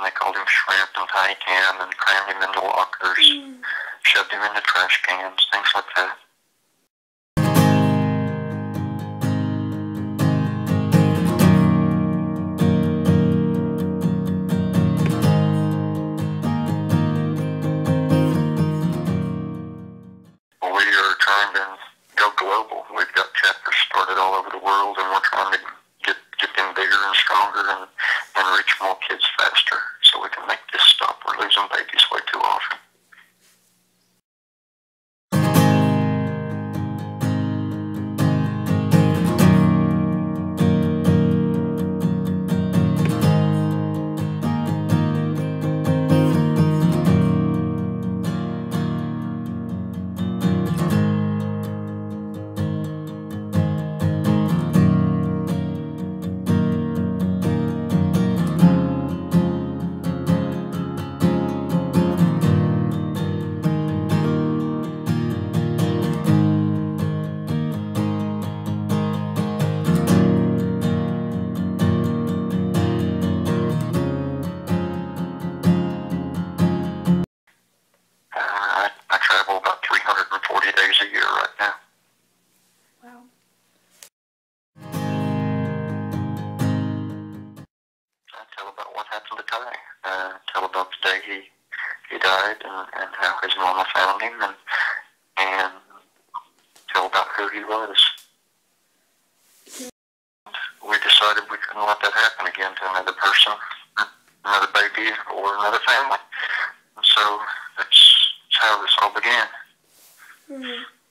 and they called him Shrimp and Tiny Tim and crammed him into lockers, shoved him into trash cans, things like that. We are trying to go global. We've got chapters started all over the world, and we're trying to get them bigger and stronger and reach more kids faster so we can make this stop. We're losing babies way too often. I travel about 340 days a year right now. Wow. I tell about what happened to Ty. Tell about the day he died and how his mama found him and tell about who he was. We decided we couldn't let that happen again to another person, another baby, or another family. And so that's how this all began. Mm-hmm.